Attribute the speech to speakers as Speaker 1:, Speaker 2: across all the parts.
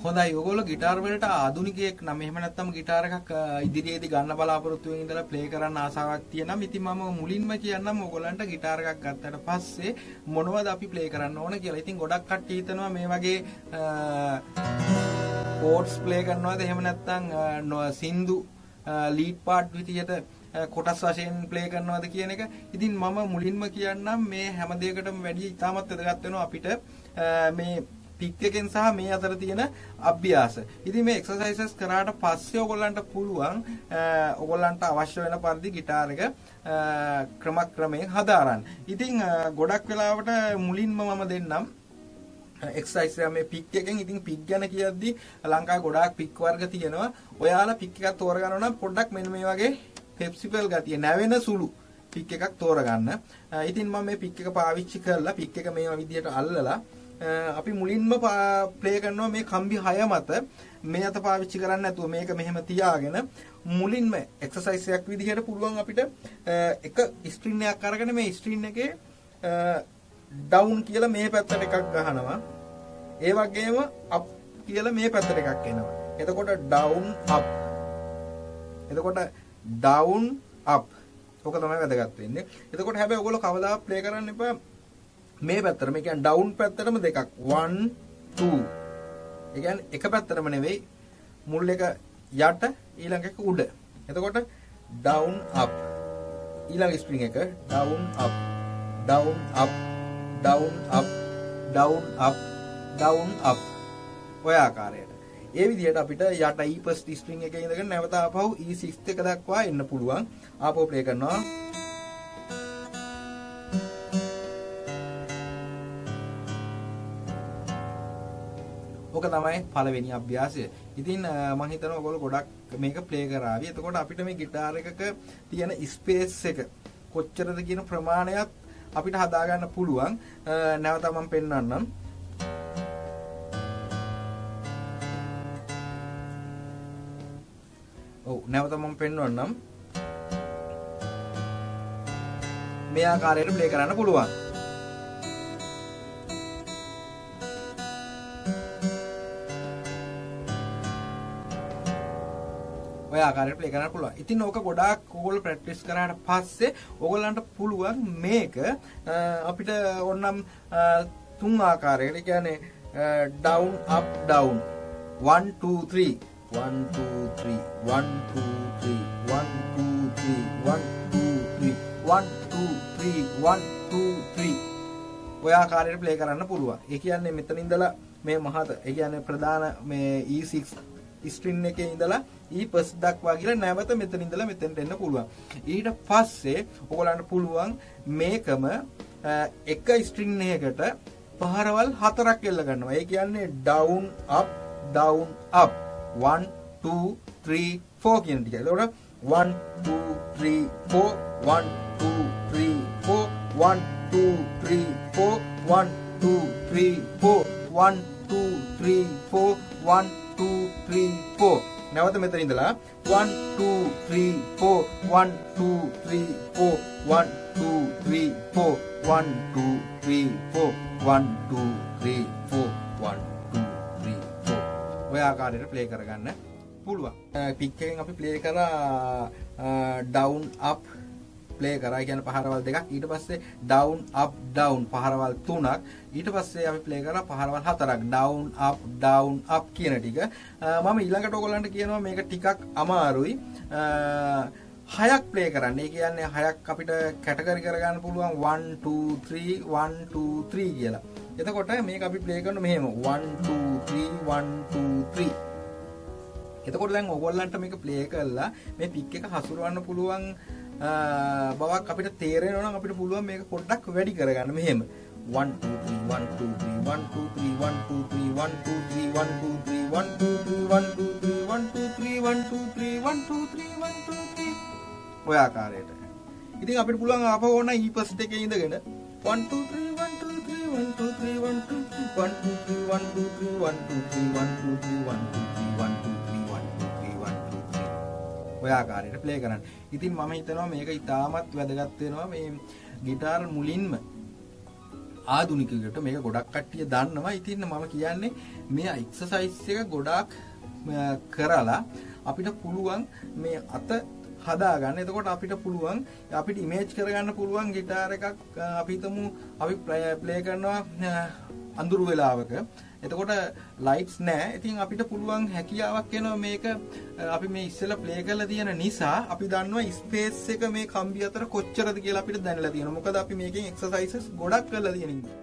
Speaker 1: හොඳයි ඔයගොල්ලෝ ගිටාර් වලට ආධුනිකයෙක් නම් එහෙම නැත්නම් ගිටාර් එකක් ඉදිරියේදී ගන්න බලාපොරොත්තු වෙන ඉඳලා ප්ලේ කරන්න ආසාවක් තියෙනවා. ඉතින් මම මුලින්ම කියන්නම් ඔයගොල්ලන්ට ගිටාර් එකක් ගත්තට පස්සේ මොනවද අපි ප්ලේ කරන්න ඕන කියලා. ඉතින් ගොඩක් කට්ටිය හිතනවා මේ වගේ කෝඩ්ස් ප්ලේ කරනවාද එහෙම නැත්නම් සින්දු ලීඩ් පාර්ට් විදියට කොටස් වශයෙන් ප්ලේ කරනවාද කියන එක. ඉතින් මම මුලින්ම කියන්නම් මේ හැම දෙයකටම වැඩි ඉතාමත් වැදගත් වෙනවා අපිට මේ පික් එකෙන් සහ මේ අතර තියෙන අභ්‍යාස. ඉතින් මේ එක්සර්සයිසස් කරාට පස්සේ ඔයගොල්ලන්ට පුළුවන් ඔයගොල්ලන්ට අවශ්‍ය වෙන පරිදි ගිටාර් එක ක්‍රමක්‍රමයෙන් හදාරන්න. ඉතින් ගොඩක් වෙලාවට මුලින්ම මම දෙන්නම් එක්සර්සයිස් එක මේ පික් එකෙන්. ඉතින් පික් ගැන කියද්දි ලංකාවේ ගොඩාක් පික් වර්ග තියෙනවා. ඔයාලා පික් එකක් තෝරගන්නවා නම් පොඩ්ඩක් මෙන්න මේ වගේ පෙප්සිපල් ගතිය නැවෙන සුළු පික් එකක් තෝරගන්න. ඉතින් මම මේ පික් එක පාවිච්චි කරලා පික් එක මේ විදියට අල්ලලා අපි මුලින්ම ප්ලේ කරනවා මේ කම්බි 6 මත මේ අත පාවිච්චි කරන්නේ නැතුව මේක මෙහෙම තියාගෙන මුලින්ම එක්සර්සයිස් එකක් විදිහට පුළුවන් අපිට එක ස්ට්‍රින් එකක් අරගෙන මේ ස්ට්‍රින් එකේ ඩවුන් කියලා මේ පැත්තට එකක් ගහනවා. ඒ වගේම අප් කියලා මේ පැත්තට එකක් එනවා. එතකොට ඩවුන් අප්. එතකොට ඩවුන් අප්. ඔක තමයි වැදගත් වෙන්නේ. එතකොට හැබැයි ඔයගොල්ලෝ කවදා ප්ලේ කරන්න එපා මේ පැත්තට. මේ කියන්නේ ඩවුන් පැත්තටම දෙකක් 1 2. ඒ කියන්නේ එක පැත්තටම නෙවෙයි මුල් එක යට ඊළඟ එක උඩ. එතකොට ඩවුන් අප්. ඊළඟ ස්ට්‍රින්ග් එක down up down up down up down up down up. ඔය ආකාරයට. ඒ විදිහට අපිට යට E first string එකේ ඉඳගෙන නැවත ආපහු E6 එක දක්වා එන්න පුළුවන්. ආපහු ප්ලේ කරනවා. ඔක තමයි පළවෙනි අභ්‍යාසය. ඉතින් මම හිතනවා ඔයගොල්ලෝ ගොඩක් මේක ප්ලේ කරાવી. එතකොට අපිට මේ গিitar එකක තියෙන ස්පේස් එක කොච්චරද කියන ප්‍රමාණයත් අපිට හදා ගන්න පුළුවන්. නැවත මම පෙන්නන්නම්. ඔව් නැවත මම පෙන්වන්නම්. මේ ආකාරයට ප්ලේ කරන්න පුළුවන්. ඔය ආකාරයට ප්ලේ කරන්න පුළුවන්. ඉතින් ඕක ගොඩාක් ඕගොල්ලෝ ප්‍රැක්ටිස් කරාට පස්සේ ඕගොල්ලන්ට පුළුවන් මේක අපිට ඕනම් තුන් ආකාරයකට කියන්නේ down up down 1 2 3 1 2 3 1 2 3 1 2 3 1 2 3 1 2 3 1 2 3 ඔය ආකාරයට ප්ලේ කරන්න පුළුවන්. ඒ කියන්නේ මෙතන ඉඳලා මේ මහත ඒ කියන්නේ ප්‍රධාන මේ E6 ස්ට්‍රින් එකේ ඉඳලා E first දක්වා ගිහලා නැවත මෙතන ඉඳලා මෙතෙන්ට එන්න පුළුවන්. ඊට පස්සේ ඔයගලන්ට පුළුවන් මේකම එක ස්ට්‍රින් එකකට පහරවල් 4ක් එල්ල ගන්නවා. ඒ කියන්නේ down up down up 1 2 3 4 කියන ටික. එතකොට 1 2 3 4 1 2 3 4 1 2 3 4 1 2 3 4 1 2 3 4 1 2 3 4 නැවත මෙතන ඉඳලා 1 2 3 4 1 2 3 4 1 2 3 4 1 2 3 4 1 2 3 4 1 2 3 4 ඔය ආකාරයට ප්ලේ කරගන්න පුළුවන්. පික් එකෙන් අපි ප්ලේ කරා down up ප්ලේ කරා කියන්නේ පහරවල් දෙකක්. ඊට පස්සේ down up down පහරවල් තුනක්. ඊට පස්සේ අපි ප්ලේ කරා පහරවල් හතරක් down up කියන ටික. මම ඊළඟට ඔයගොල්ලන්ට කියනවා මේක ටිකක් අමාරුයි. 6ක් ප්ලේ කරන්න. ඒ කියන්නේ 6ක් අපිට කැටගරි කරගන්න පුළුවන් 1 2 3 1 2 3 කියලා. එතකොට මේක අපි ප්ලේ කරන මෙහෙම 1 2 3 1 2 3. එතකොට දැන් ඔයගොල්ලන්ට මේක ප්ලේ කරලා මේ පික් එක හසුරවන්න පුළුවන් බවක් අපිට තේරෙනවා නම් අපිට පුළුවන් මේක පොඩ්ඩක් වැඩි කරගන්න මෙහෙම 1 2 3 1 2 3 1 2 3 1 2 3 1 2 3 1 2 3 1 2 3 1 2 3 1 2 3 1 2 3 1 2 3 1 2 3 ඔය ආකාරයට. ඉතින් අපිට පුළුවන් ආපහු ඕන E first එකේ ඉඳගෙන 1 2 3 1 2 3 1 2 3 1 2 3 1 2 3 1 2 3 1 2 3 1 2 3 1 2 3 1 2 ඔය ආකාරයට ප්ලේ කරන්න. ඉතින් මම හිතනවා මේක ඉතාමත් වැදගත් වෙනවා මේ গিitar මුලින්ම ආධුනිකයෙකුට මේක ගොඩක් කට්ටිය දන්නවා. ඉතින් මම කියන්නේ මේ එක්සර්සයිස් එක ගොඩක් කරලා අපිට පුළුවන් මේ අත හදාගන්න. එතකොට අපිට පුළුවන් අපිට ඉමේජ් කරගන්න පුළුවන් গিitar එකක් අපි හිතමු අපි ප්ලේ කරනවා අඳුරු වෙලාවක. එතකොට ලයිට්ස් නැහැ. ඉතින් අපිට පුළුවන් හැකියාවක් එනවා මේක අපි මේ ඉස්සෙල්ලා ප්ලේ කරලා තියෙන නිසා අපි දන්නවා ස්පේස් එක මේ කම්බි අතර කොච්චරද කියලා අපිට දැනලා තියෙනවා. මොකද අපි මේකෙන් එක්සර්සයිසස් ගොඩක් කරලා තියෙන නිසා.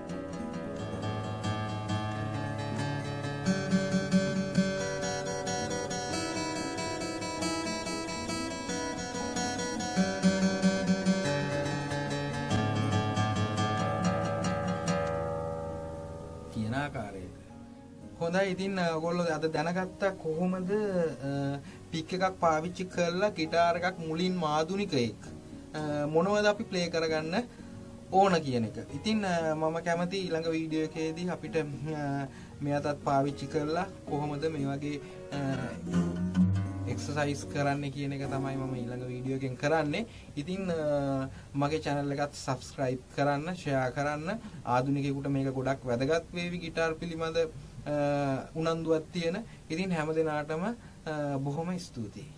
Speaker 1: හොඳයි ඉතින් ඔයගොල්ලෝ අද දැනගත්තා කොහොමද පික් එකක් පාවිච්චි කරලා গিitar එකක් මුලින් ආධුනිකයෙක් මොනවද අපි ප්ලේ කරගන්න ඕන කියන එක. ඉතින් මම කැමති ඊළඟ වීඩියෝ එකේදී අපිට මෙයටත් පාවිච්චි කරලා කොහොමද මේ වගේ එක්සර්සයිස් කරන්න කියන එක තමයි මම ඊළඟ වීඩියෝ එකෙන් කරන්නේ. ඉතින් මගේ channel එකත් subscribe කරන්න, share කරන්න. ආධුනිකයෙකුට මේක ගොඩක් වැදගත් වේවි গিitar පිළිබඳ උනන්දුවක් තියෙන. ඉතින් හැම දිනාටම බොහොම ස්තුතියි.